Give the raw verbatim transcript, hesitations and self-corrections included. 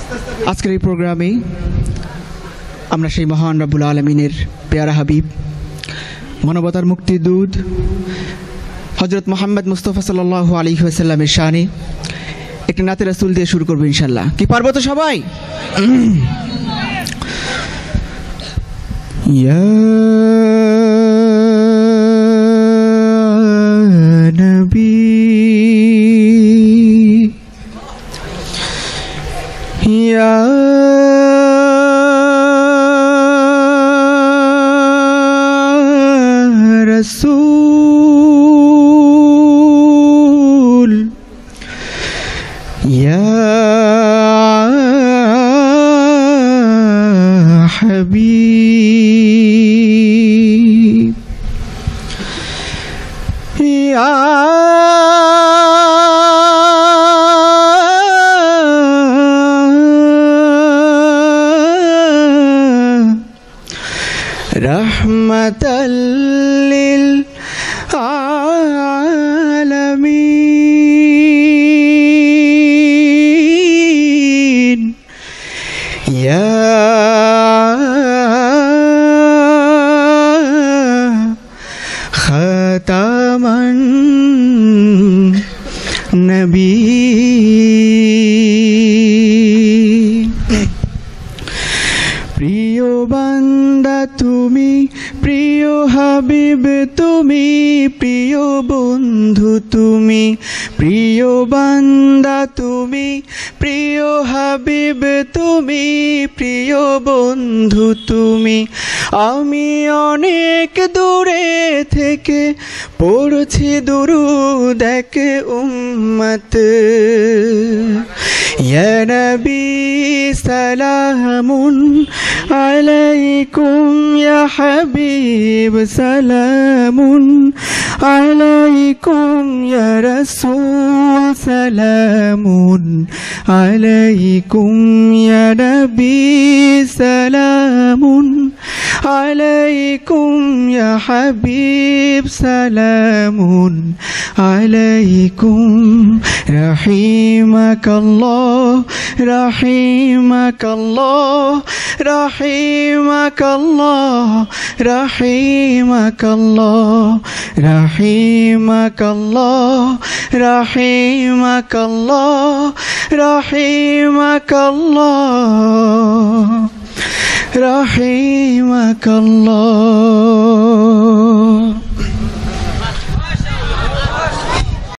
আজকের এই প্রোগ্রামে আমরা সেই মহান রব্বুল আলামিনের পেয়ারা হাবিব মানবতার মুক্তির দূত হযরত মুহাম্মদ মুস্তাফা সাল্লাল্লাহু আলাইহি ওয়াসাল্লামের শানে একটা নাতে রাসূল দিয়ে শুরু করব ইনশাআল্লাহ। কি পারবো তো সবাই? ইয়া নবী ইয়া রাসূল ইয়া হাবিব ইয়া রহমাতাল লিল আলামিন ইয়া খাতামান নবীন। প্রিয় বান্দা তুমি, প্রিয় হাবিব তুমি, প্রিয় বন্ধু তুমি, প্রিয় বান্দা তুমি, প্রিয় হাবিব তুমি, প্রিয় বন্ধু তুমি। আমি অনেক দূরে থেকে পড়ছি দুরূদ এক উম্মত। ইয়া নবী সালামুন আলাইকুম, ইয়া হাবিব সালামুন আলাইকুম, ইয়া রাসূল সালামুন আলাইকুম, ইয়া নবী সালামুন আলাইকুম, ইয়া হাবিব সালামুন আলাইকুম। রাহিমাকাল্লাহ রাহিমাকাল্লাহ রাহিমাকাল্লাহ রাহিমাকাল্লাহ রাহিমাকাল্লাহ রাহিমাকাল্লাহ রাহিমাকাল্লাহ রাহিমাকাল্লাহ।